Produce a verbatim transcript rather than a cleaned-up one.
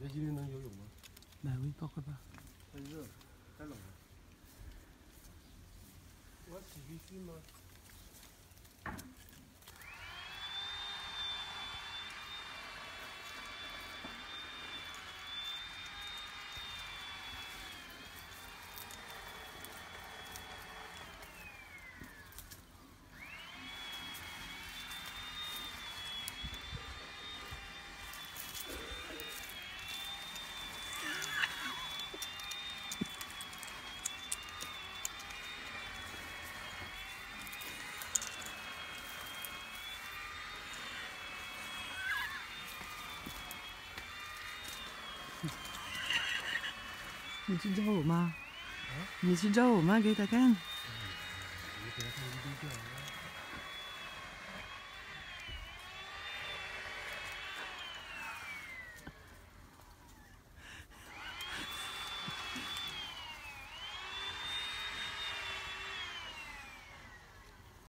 你今天能游泳吗？ 来，我倒快吧。 太热了，太冷了。我洗必须吗？ 你去找我妈？ 啊？ 你去找我妈给她看。 你给她看一堆掉啊。